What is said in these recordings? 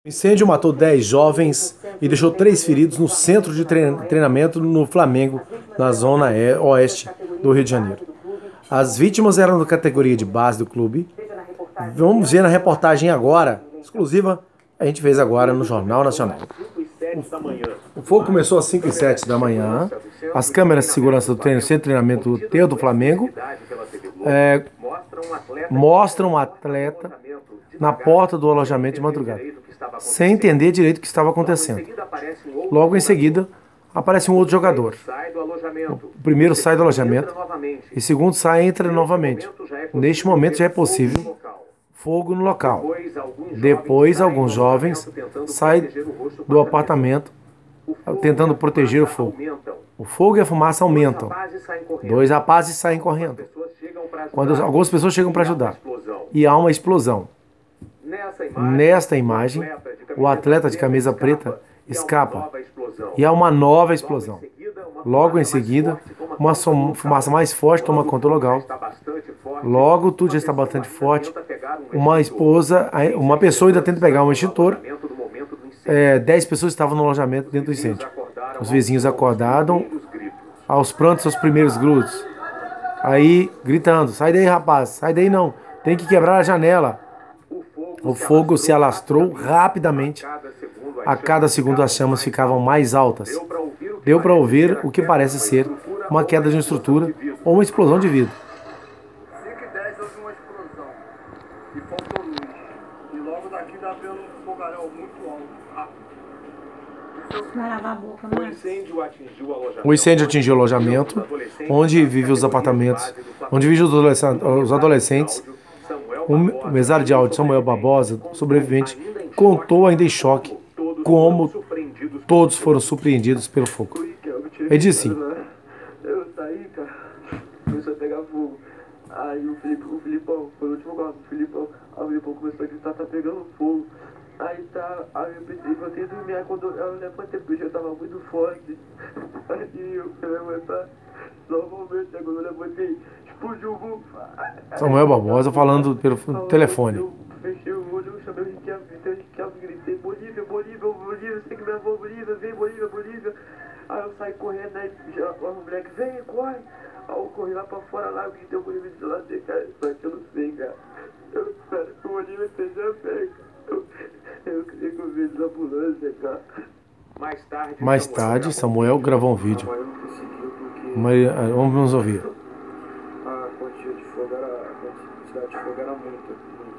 O incêndio matou 10 jovens e deixou 3 feridos no centro de treinamento no Flamengo, na zona oeste do Rio de Janeiro. As vítimas eram da categoria de base do clube. Vamos ver na reportagem agora, exclusiva, a gente fez agora no Jornal Nacional. O fogo começou às 5h07 da manhã. As câmeras de segurança do centro de treinamento do Flamengo mostram um atleta na porta do alojamento de madrugada, sem entender direito o que estava acontecendo. Logo em seguida, aparece um outro jogador. O primeiro sai do alojamento e o segundo sai e entra novamente. Neste momento já é possível fogo no local. Depois, alguns jovens saem do apartamento tentando proteger o fogo. O fogo e a fumaça aumentam. 2 rapazes saem correndo. Algumas pessoas chegam para ajudar. E há uma explosão. Nesta imagem, o atleta de camisa preta escapa. E há uma nova explosão. Logo em seguida, uma fumaça mais forte toma conta do local. Logo, tudo já está bastante forte. Uma pessoa ainda tenta pegar um extintor. 10 pessoas estavam no alojamento dentro do incêndio. Os vizinhos acordaram aos prantos, aos primeiros gritos. Aí, gritando, sai daí, rapaz, sai daí não, tem que quebrar a janela. O fogo se alastrou rapidamente. A cada segundo as chamas ficavam mais altas. Deu para ouvir o que parece ser uma queda de uma estrutura ou uma explosão de vidro. 5h10 houve uma explosão e faltou luz. E logo daqui dá vendo um fogaréu muito alto. O incêndio atingiu o alojamento, onde vivem os apartamentos, onde vivem os adolescentes. O mesário de áudio Samuel Barbosa, sobrevivente, contou ainda em choque como todos foram surpreendidos pelo fogo. Ele disse assim: eu saí, cara, começou a pegar fogo. Aí o Filipão, foi o último quarto, o Filipão começou a gritar, tá pegando fogo. Aí eu pensei, vou ter que dormir. Aí quando eu levantei, porque eu tava muito forte. Aí eu fui levantar, normalmente, quando eu levantei, explodiu o vulgo. Samuel Barbosa falando pelo telefone. Eu fechei o olho, eu chamei o Riquelme, gritei, Bolívia, você que me levou, Bolívia, vem, Bolívia. Aí eu saí correndo, aí o moleque, vem, corre. Aí eu corri lá pra fora, lá, eu gritei o Bolívia de lá, cara, só que eu não sei, cara. Eu espero que o Bolívia esteja bem, cara. Eu queria que eu visse a ambulância, cara. Mais tarde, Samuel gravou um vídeo. Mas eu não conseguiu porque... Vamos ouvir. A quantidade de fogo era muita.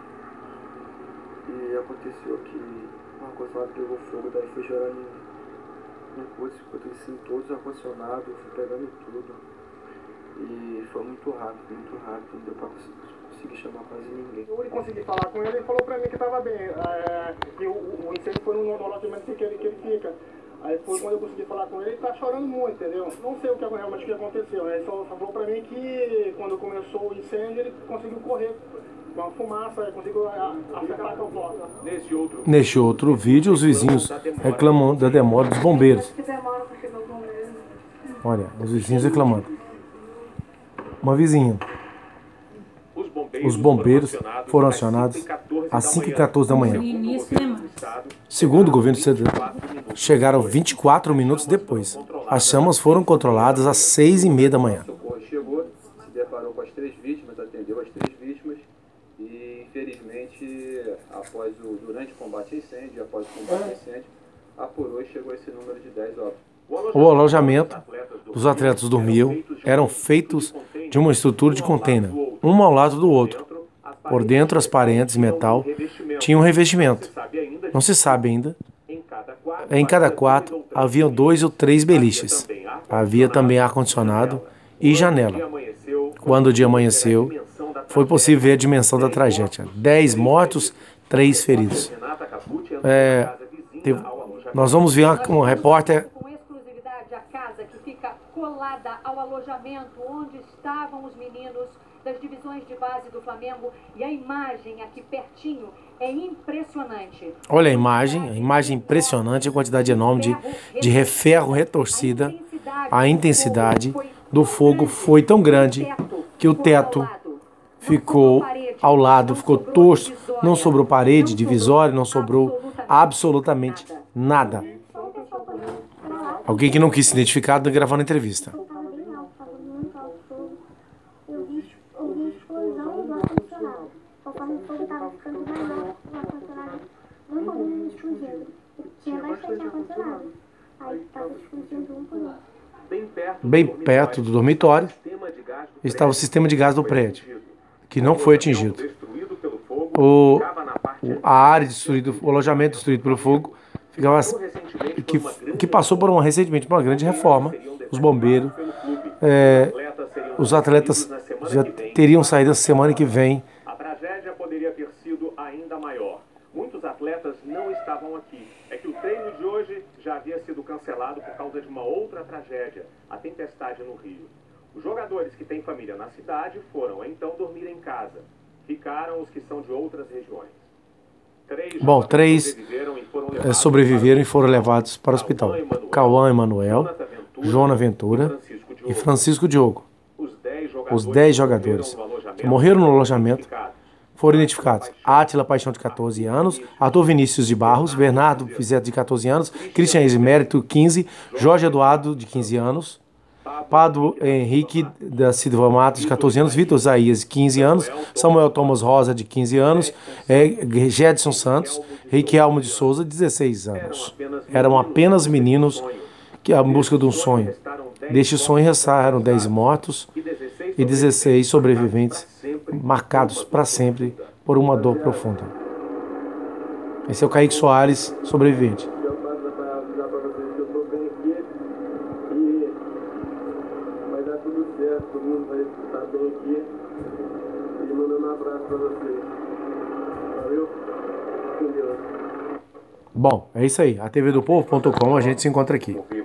E aconteceu que o ar-condicionado pegou fogo, daí foi gerando um curso, ficou assim, todos ar-condicionados, fui pegando tudo. E foi muito rápido, não deu pra conseguir chamar quase ninguém. Eu consegui falar com ele, ele falou pra mim que tava bem, que o incêndio foi no alojamento que ele fica. Aí foi quando eu consegui falar com ele tá chorando muito, entendeu? Não sei o que realmente que aconteceu, né? Ele só falou pra mim que quando começou o incêndio ele conseguiu correr com a fumaça, ele conseguiu acertar com a porta. Neste outro vídeo, os vizinhos reclamam da demora dos bombeiros. Olha, os vizinhos reclamando. Uma vizinha. Os bombeiros foram acionados às 5h14 da manhã. Segundo o governo federal, chegaram 24 minutos depois. As chamas foram controladas às 6h30 da manhã. O socorro chegou, se deparou com as 3 vítimas, atendeu as 3 vítimas e, infelizmente, durante o combate a incêndio, após o combate a incêndio, apurou e chegou a esse número de 10 óbitos. O alojamento dos atletas dormiam eram feitos de uma estrutura de container, um ao lado do outro. Por dentro, as paredes de metal tinham um revestimento. Não se sabe ainda. Em cada quarto havia 2 ou 3 beliches. Havia também ar-condicionado e janela. Quando o dia amanheceu, foi possível ver a dimensão da tragédia. 10 mortos, 3 feridos. Nós vamos ver um repórter... colada ao alojamento onde estavam os meninos das divisões de base do Flamengo, e a imagem aqui pertinho é impressionante. Olha a imagem impressionante, a quantidade enorme de ferro retorcida. A intensidade do fogo foi tão grande que o teto ficou ao lado, ficou torto, não sobrou parede divisória, não sobrou Absolutamente nada. Alguém que não quis se identificar gravando a entrevista. Eu vi explosão do ar-condicionado. Conforme o fogo estava ficando maior, o ar-condicionado não podendo explodindo. Tinha bastante ar-condicionado. Aí estava explodindo um por um. Bem perto do dormitório estava o sistema de gás do prédio, que não foi atingido. A área destruída, o alojamento destruído pelo fogo, que passou recentemente por uma grande reforma. Os bombeiros, os atletas já teriam saído essa semana que vem. A tragédia poderia ter sido ainda maior. Muitos atletas não estavam aqui. É que o treino de hoje já havia sido cancelado por causa de uma outra tragédia, a tempestade no Rio. Os jogadores que têm família na cidade foram então dormir em casa. Ficaram os que são de outras regiões. Três sobreviveram e foram levados para o hospital. Cauã Emanuel, Jona Ventura e Francisco Diogo. Os 10 jogadores que morreram no alojamento foram identificados: Átila Paixão, de 14 anos, Arthur Vinícius de Barros, Bernardo Fizeto, de 14 anos, Cristian Esimérito, 15, Jorge Eduardo, de 15 anos, Pado Henrique da Silva Matos, de 14 anos, Vitor Zaías, de 15 anos, Samuel Thomas Rosa, de 15 anos, Gedson Santos, Riquelmo de Souza, 16 anos. Eram apenas meninos que em busca de um sonho. Deste sonho restaram 10 mortos e 16 sobreviventes, marcados para sempre por uma dor profunda. Esse é o Kaique Soares, sobrevivente. Eu passo para avisar para vocês que eu estou bem aqui e vai dar tudo certo, todo mundo vai estar bem aqui e mandando um abraço para vocês. Valeu? Com Deus. Bom, é isso aí. A tvdopovo.com, a gente se encontra aqui.